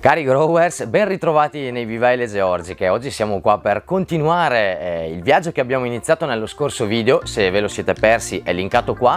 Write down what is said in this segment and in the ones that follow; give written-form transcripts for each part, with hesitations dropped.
Cari growers, ben ritrovati nei vivai Le Georgiche. Oggi siamo qua per continuare il viaggio che abbiamo iniziato nello scorso video. Se ve lo siete persi è linkato qua,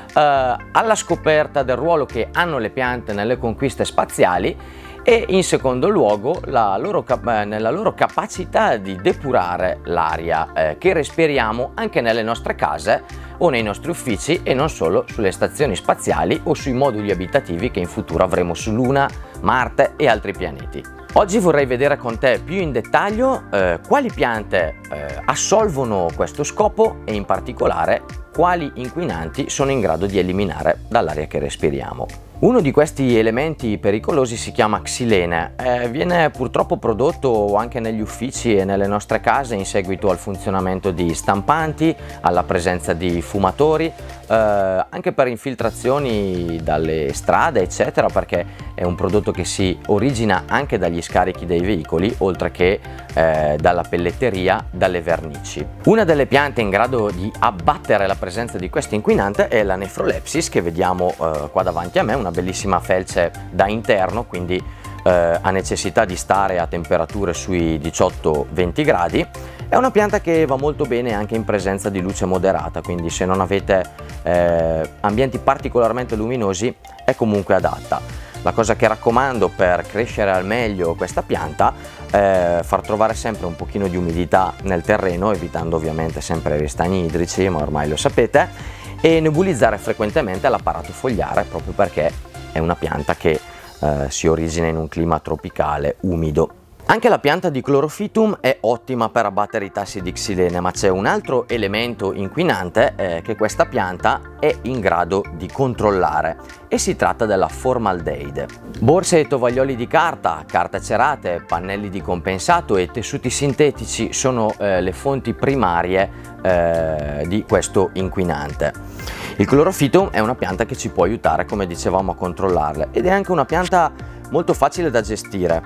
alla scoperta del ruolo che hanno le piante nelle conquiste spaziali e in secondo luogo nella loro capacità di depurare l'aria che respiriamo anche nelle nostre case o nei nostri uffici, e non solo sulle stazioni spaziali o sui moduli abitativi che in futuro avremo su Luna, Marte e altri pianeti. Oggi vorrei vedere con te più in dettaglio quali piante assolvono questo scopo e in particolare quali inquinanti sono in grado di eliminare dall'aria che respiriamo. Uno di questi elementi pericolosi si chiama xilene, viene purtroppo prodotto anche negli uffici e nelle nostre case in seguito al funzionamento di stampanti, alla presenza di fumatori, anche per infiltrazioni dalle strade eccetera, perché è un prodotto che si origina anche dagli scarichi dei veicoli, oltre che dalla pelletteria, dalle vernici. Una delle piante in grado di abbattere la presenza di questo inquinante è la Nephrolepis, che vediamo qua davanti a me, una bellissima felce da interno, quindi ha necessità di stare a temperature sui 18-20 gradi. È una pianta che va molto bene anche in presenza di luce moderata, quindi se non avete ambienti particolarmente luminosi è comunque adatta. La cosa che raccomando per crescere al meglio questa pianta è far trovare sempre un pochino di umidità nel terreno, evitando ovviamente sempre i ristagni idrici, ma ormai lo sapete, e nebulizzare frequentemente l'apparato fogliare, proprio perché è una pianta che si origina in un clima tropicale umido. Anche la pianta di Chlorophytum è ottima per abbattere i tassi di xilene, ma c'è un altro elemento inquinante che questa pianta è in grado di controllare, e si tratta della formaldeide. Borse e tovaglioli di carta, carta cerate, pannelli di compensato e tessuti sintetici sono le fonti primarie di questo inquinante. Il Chlorophytum è una pianta che ci può aiutare, come dicevamo, a controllarle, ed è anche una pianta molto facile da gestire.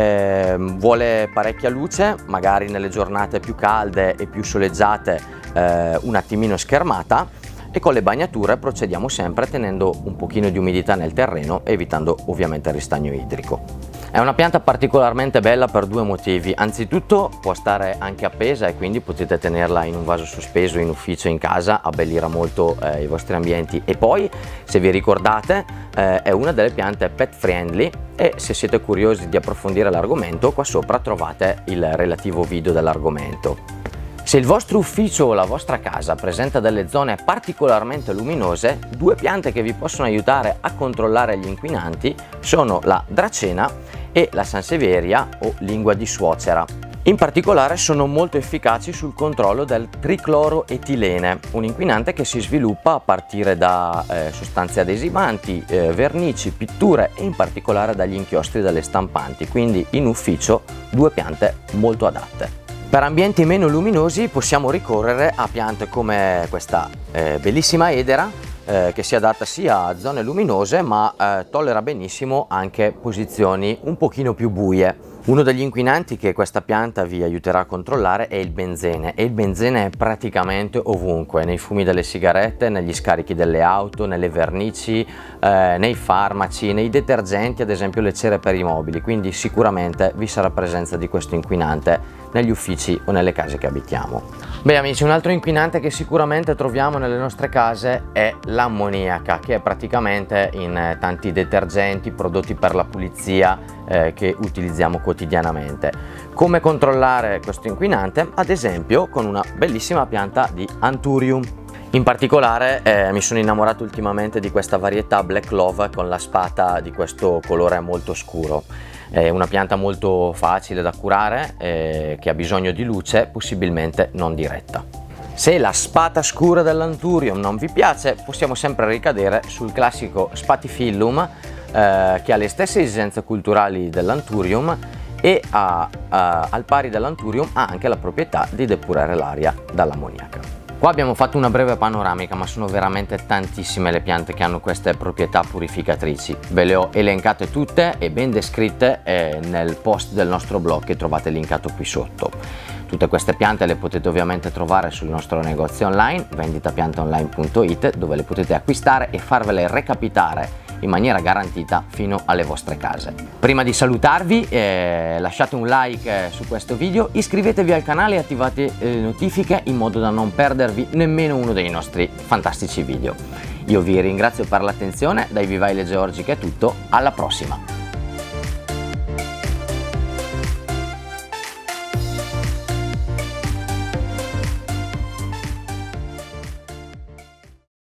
Vuole parecchia luce, magari nelle giornate più calde e più soleggiate un attimino schermata, e con le bagnature procediamo sempre tenendo un pochino di umidità nel terreno, evitando ovviamente il ristagno idrico. È una pianta particolarmente bella per due motivi. Anzitutto può stare anche appesa, e quindi potete tenerla in un vaso sospeso in ufficio, in casa, abbellirà molto i vostri ambienti. E poi, se vi ricordate, è una delle piante pet friendly, e se siete curiosi di approfondire l'argomento, qua sopra trovate il relativo video dell'argomento. Se il vostro ufficio o la vostra casa presenta delle zone particolarmente luminose, due piante che vi possono aiutare a controllare gli inquinanti sono la Dracena e la Sansevieria o lingua di suocera. In particolare sono molto efficaci sul controllo del tricloroetilene, un inquinante che si sviluppa a partire da sostanze adesivanti, vernici, pitture e in particolare dagli inchiostri delle stampanti, quindi in ufficio due piante molto adatte. Per ambienti meno luminosi possiamo ricorrere a piante come questa bellissima Edera, che si adatta sia a zone luminose ma tollera benissimo anche posizioni un pochino più buie. Uno degli inquinanti che questa pianta vi aiuterà a controllare è il benzene, e il benzene è praticamente ovunque, nei fumi delle sigarette, negli scarichi delle auto, nelle vernici, nei farmaci, nei detergenti, ad esempio le cere per i mobili, quindi sicuramente vi sarà presenza di questo inquinante negli uffici o nelle case che abitiamo. Beh amici, un altro inquinante che sicuramente troviamo nelle nostre case è l'ammoniaca, che è praticamente in tanti detergenti, prodotti per la pulizia che utilizziamo quotidianamente. Come controllare questo inquinante? Ad esempio con una bellissima pianta di Anthurium. In particolare mi sono innamorato ultimamente di questa varietà Black Love con la spata di questo colore molto scuro. È una pianta molto facile da curare, che ha bisogno di luce, possibilmente non diretta. Se la spata scura dell'Anthurium non vi piace, possiamo sempre ricadere sul classico Spathiphyllum, che ha le stesse esigenze culturali dell'Anthurium e al pari dell'Anthurium ha anche la proprietà di depurare l'aria dall'ammoniaca. Qua abbiamo fatto una breve panoramica, ma sono veramente tantissime le piante che hanno queste proprietà purificatrici. Ve le ho elencate tutte e ben descritte nel post del nostro blog che trovate linkato qui sotto. Tutte queste piante le potete ovviamente trovare sul nostro negozio online, venditapiantaonline.it, dove le potete acquistare e farvele recapitare in maniera garantita fino alle vostre case. Prima di salutarvi lasciate un like su questo video, iscrivetevi al canale e attivate le notifiche in modo da non perdervi nemmeno uno dei nostri fantastici video. Io vi ringrazio per l'attenzione, dai Vivai le Georgiche è tutto, alla prossima!